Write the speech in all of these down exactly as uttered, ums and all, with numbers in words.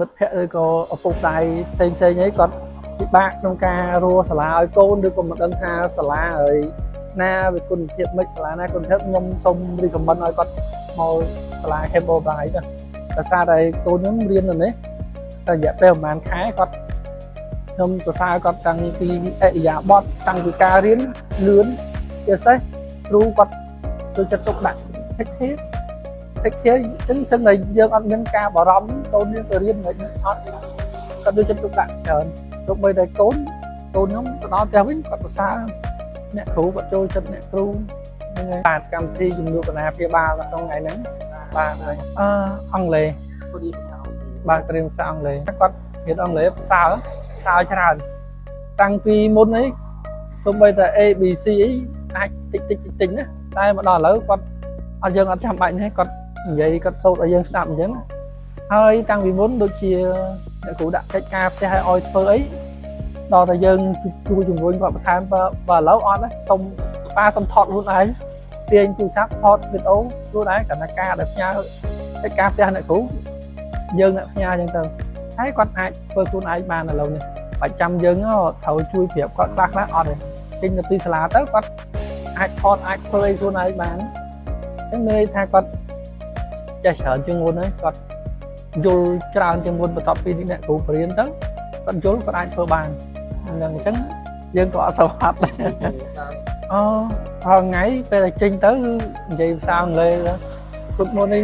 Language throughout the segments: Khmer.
មិត្តភ័ក្តិឬក៏ឪពុកដៃផ្សេងផ្សេងអីគាត់ពិបាកក្នុងការរស់សាលាឲ្យកូនឬក៏មិនដឹងថាសាលាហើយណាវាគុណភាពមិនសាលាណាគុណភាពខ្ញុំសូមរីកមិនឲ្យគាត់មកសាលា Campbell Bright ទៅដោយសារតែកូនខ្ញុំរៀននៅនេះតែរយៈពេលប្រហែលខែគាត់ខ្ញុំសរសើរគាត់តាំងពីអរិយាប័ត្រតាំងពីការរៀនលឿនជាពិសេសគ្រូគាត់ចូលចិត្តទុកដាក់ take care take care ចឹងសឹងតែយើងអត់មានការបារម្ភកូនយើងទៅរៀនមិនអត់គាត់ចូលចិត្តទុកដាក់ច្រើនសូម្បីតែកូនកូនខ្ញុំទៅដល់ផ្ទះវិញគាត់សរសើរអ្នកគ្រូគាត់ចូលចិត្តអ្នកគ្រូហ្នឹងហើយបាទកម្មវិធីជំនួយបណ្ណាព្យាបាលក្នុងថ្ងៃហ្នឹងបាទអឺអង់គ្លេសគាត់រៀនភាសាអង់គ្លេសបាទរៀនភាសាអង់គ្លេសគាត់រៀនអង់គ្លេសភាសាភាសាច្រើនតាំងពីមុនអីសូម្បីតែ A B C អីអាចតិចតិចតិចណាតែមកដល់ឥឡូវគាត់អត់យើងអត់ចាំបាច់ទេគាត់និយាយគាត់សូត្រឲ្យយើងស្ដាប់អញ្ចឹងហើយតាំងពីមុនដូចជាអ្នកគ្រូដាក់កិច្ចការផ្ទះឲ្យធ្វើអីដល់តែយើងជួយជំនួយគាត់បន្ថែមបើឥឡូវអត់ទេសុំប៉ាសុំថតខ្លួនឯងទាញទូរស័ព្ទថតវីដេអូខ្លួនឯងកណ្ដាការដែលផ្ញើកិច្ចការផ្ទះអ្នកគ្រូយើងអ្នកផ្ញើអញ្ចឹងទៅហើយគាត់អាចធ្វើខ្លួនឯងបានឥឡូវនេះបាច់ចាំយើងត្រូវជួយប្រាប់គាត់ខ្លះខ្លះអត់ទេចេញទៅពីសាលាទៅគាត់អាចថតអាចធ្វើឲ្យខ្លួនឯងបានអញ្ចឹងមានន័យថាគាត់ចេះច្រើនជាងមុនហើយគាត់យល់ច្រើនជាងមុនបន្ទាប់ពីអ្នកគ្រូបរៀនទៅគាត់យល់គាត់អាចធ្វើបានហ្នឹងអញ្ចឹងយើងក៏អត់សូវហត់ដែរអូរាល់ថ្ងៃពេលចេញទៅនិយាយភាសាអង់គ្លេស Good morning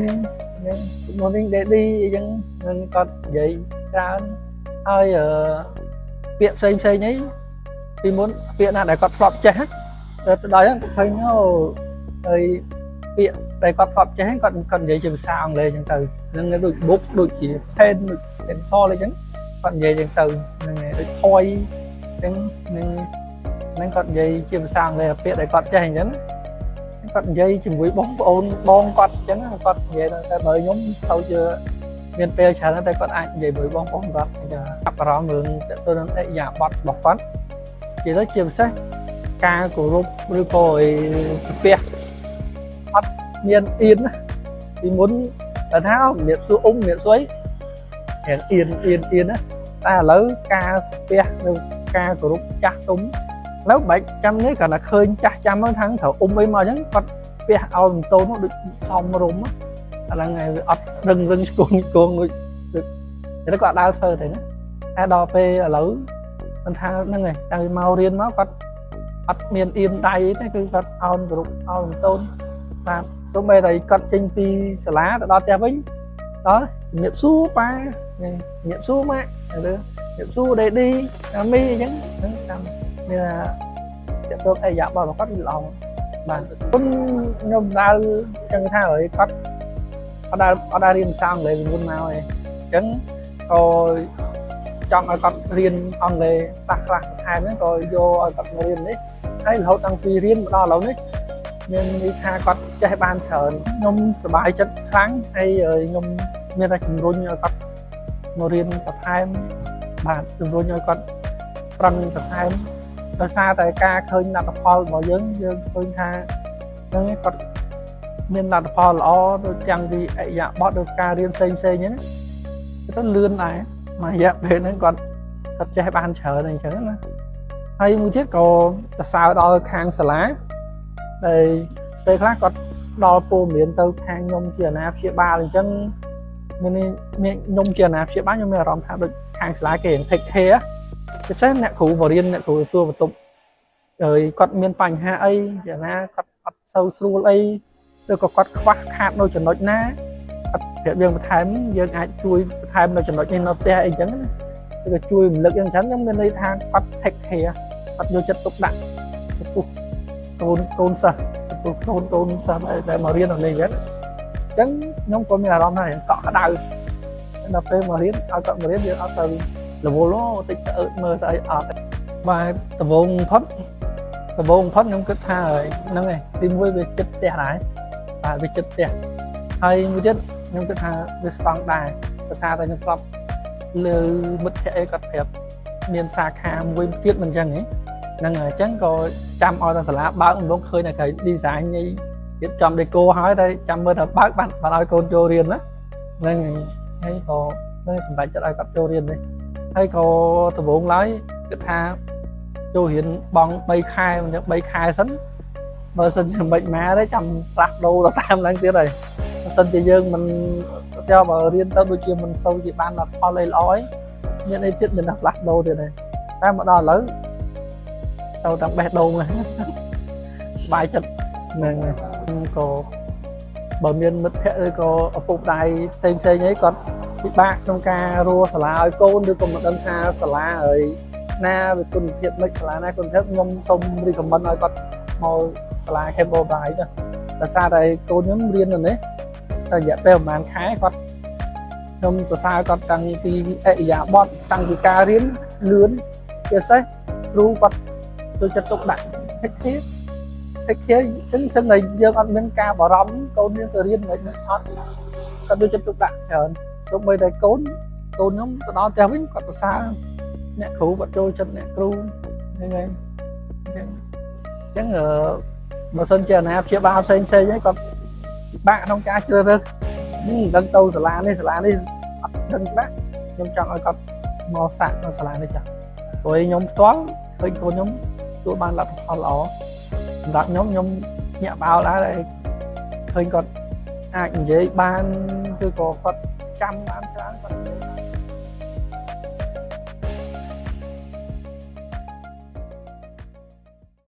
Good morning daddy អញ្ចឹងនឹងគាត់និយាយច្រើនហើយពាក្យផ្សេងផ្សេងអីពីមុនពាក្យណាដែលគាត់ធ្លាប់ចេះទៅដល់ហ្នឹងឃើញហើយពាក្យដែលគាត់ធ្លាប់ចេះគាត់គាត់និយាយជាភាសាអង់គ្លេសអញ្ចឹងទៅនឹងដូច book ដូចជា pen ដូច pencil អីចឹងគាត់និយាយអញ្ចឹងទៅហ្នឹងដូច toy អញ្ចឹងនឹងនឹងគាត់និយាយជាភាសាអង់គ្លេសពាក្យដែលគាត់ចេះអញ្ចឹងគាត់និយាយជាមួយបងប្អូនបងគាត់អញ្ចឹងគាត់និយាយតែបើខ្ញុំទៅជាមានពេលច្រើនតែគាត់អាចនិយាយជាមួយបងប្អូនគាត់អញ្ចឹងអារម្មណ៍រឿងទៅនឹងអរិយាប័ត្ររបស់គាត់និយាយទៅជាពិសេសការគោរពឬក៏ស្ពះអត់មានអៀនពីមុនតែថាជំរាបសួរអ៊ំជំរាបសួរអីរៀងអៀនអៀនអៀនណាតែឥឡូវការស្ពះឬការគោរពចាស់ទុំឥឡូវបាច់ចាំនេះគាត់ថាឃើញចាស់ចាំហ្នឹងថាត្រូវអ៊ំអីមកអញ្ចឹងគាត់ស្ពះឲ្យមិនតូនដូចសំរុំអាហ្នឹងឯងវាអត់រឹងរឹងស្គងគងដូចតែគាត់ដើរធ្វើទៅណាតែដល់ពេលឥឡូវមិនថាហ្នឹងឯងតាំងពីមករៀនមកគាត់អត់មានអៀនដៃទេគឺគាត់អោនគ្រប់អោនតូនបាទសូម្បីតែគាត់ចេញពីសាលាទៅដល់ផ្ទះវិញដល់ជំរាបសួរប៉ាជំរាបសួរម៉ាក់ឬជំរាបសួរ daddy អាមីអញ្ចឹងហ្នឹងតាមមានតែទៅអីយ៉ាបរបស់គាត់វាល្អបាទគុណខ្ញុំដើរចឹងថាហើយគាត់អត់ដើរអត់ដើររៀនភាសាអង់គ្លេសពីមុនមកឯងអញ្ចឹងក៏ចង់ឲ្យគាត់រៀនអង់គ្លេសខ្លះខ្លះបន្ថែមហ្នឹងក៏យកឲ្យគាត់មករៀននេះហើយរហូតតាំងពីរៀនមកដល់ឥឡូវនេះមានន័យថាគាត់ចេះបានច្រើនខ្ញុំសប្បាយចិត្តខ្លាំងហើយខ្ញុំមានតែជំរុញឲ្យគាត់មករៀនបន្ថែមបាទជំរុញឲ្យគាត់ប្រឹងបន្ថែមដោយសារតែការឃើញលទ្ធផលរបស់យើងយើងឃើញថាហ្នឹងគាត់មានលទ្ធផលល្អដូចទាំងពីអរិយាប័ត្រដូចការរៀនផ្សេងផ្សេងហ្នឹងទៅលឿនដែរមួយរយៈពេលហ្នឹងគាត់គាត់ចេះបានច្រើនអញ្ចឹងណាហើយមួយទៀតក៏សរសើរដល់ខាងសាលាដែលពេលខ្លះគាត់ផ្ដល់ព័ត៌មានទៅខាងខ្ញុំជាអាណាព្យាបាលអញ្ចឹងមានខ្ញុំជាអាណាព្យាបាលខ្ញុំមានអារម្មណ៍ថាដូចខាងសាលាគេនឹង take care ពិសេសអ្នកគ្រូបរៀនអ្នកគ្រូទទួលបន្ទប់ហើយគាត់មានបញ្ហាអីយ៉ាងណាគាត់អត់សូវស្រួលអីឬក៏គាត់ខ្វះខាតនៅចំណុចណាគាត់ប្រាប់យើងបន្ថែមយើងអាចជួយបន្ថែមនៅចំណុចនេះនៅផ្ទះអីចឹងណាឬក៏ជួយរំលឹកយ៉ាងច្រើនខ្ញុំមានន័យថាគាត់ take care គាត់យកចិត្តទុកដាក់ចំពោះកូនកូនសិស្សចំពោះកូនកូនសិស្សដែលមករៀននៅនេះវិញអញ្ចឹងខ្ញុំក៏មានអារម្មណ៍ថាកក់ក្ដៅដល់ពេលមករៀនឲ្យគាត់មករៀនយើងអត់សូវរវល់តិចទៅអឺមើលស្អីអត់បាទដំបូងបំផុតដំបូងបំផុតខ្ញុំគិតថាហ្នឹងឯងទីមួយវាចិត្តផ្ទះដែរបាទវាចិត្តផ្ទះហើយមួយទៀតខ្ញុំគិតថាវាស្តង់ដែរភាសាតែខ្ញុំធ្លាប់លើមិត្តភ័ក្តិអីគាត់ប្រាប់មានសាខាមួយទៀតមិនអញ្ចឹងហ្នឹងហើយអញ្ចឹងក៏ចាំឲ្យតែសាលាបើកម្ដងឃើញតែគេ design នេះទៀតចំ deco ហើយតែចាំមើលថាបើកបានបានឲ្យកូនចូលរៀនណាហ្នឹងហើយហើយក៏នឹងសម្រាប់ចិត្តឲ្យគាត់ចូលរៀននេះហើយក៏ដំបូងឡើយគិតថាចូលរៀនបង3ខែអញ្ចឹង3ខែសិនបើសិនជាមិនមកទេចាំផ្លាស់ដូរទៅតាមឡើងទៀតហើយបើសិនជាយើងមិនចូលបើរៀនទៅដូចជាមិនសូវជាបានផលអីល្អអីមានអីទៀតមានតែផ្លាស់ដូរទៀតហើយតែមកដល់ឥឡូវទៅតាមបេះដូងសบายចិត្តនឹងក៏បើមានមិត្តភ័ក្តិឬក៏ឪពុកម្ដាយផ្សេងផ្សេងអីគាត់ពិបាកក្នុងការរស់សាលាឲ្យកូនឬក៏មិនដឹងថាសាលាហើយណាវាគុណភាពមិនសាលាណាគុណភាពខ្ញុំសូមរីកមិនឲ្យគាត់មកសាលា Campbell Bright ចាដោយសារតែកូនខ្ញុំរៀននៅនេះតែរយៈពេលប្រហែលខែគាត់ខ្ញុំសរសើរគាត់តាំងពីអរិយាប័ត្រតាំងពីការរៀនលឿនជាពិសេសគ្រូគាត់ចូលចិត្តទុកដាក់តិចទៀតតិចទៀតចឹងសឹងតែយើងអត់មានការបារម្ភកូនយើងទៅរៀនមិនអត់គាត់ចូលចិត្តទុកដាក់ច្រើនសូម្បីតែកូនកូនខ្ញុំទៅដល់ផ្ទះវិញគាត់សរសើរអ្នកគ្រូគាត់ចូលចិត្តអ្នកគ្រូហ្នឹងហើយអញ្ចឹងអឺបើសិនជាអាណាព្យាបាលផ្សេងផ្សេងហ្នឹងគាត់ពិបាកក្នុងការជ្រើសរើសមិនដឹងទៅសាលានេះសាលានេះអត់ដឹងច្បាស់ខ្ញុំចង់ឲ្យគាត់មកសាក់នៅសាលានេះចាព្រោះខ្ញុំផ្ទាល់ឃើញកូនខ្ញុំទទួលបានលទ្ធផលល្អសម្រាប់ខ្ញុំខ្ញុំញាក់បោលដែរឃើញគាត់អាចនិយាយបានឬក៏គាត់ចាំបានច្រើនគាត់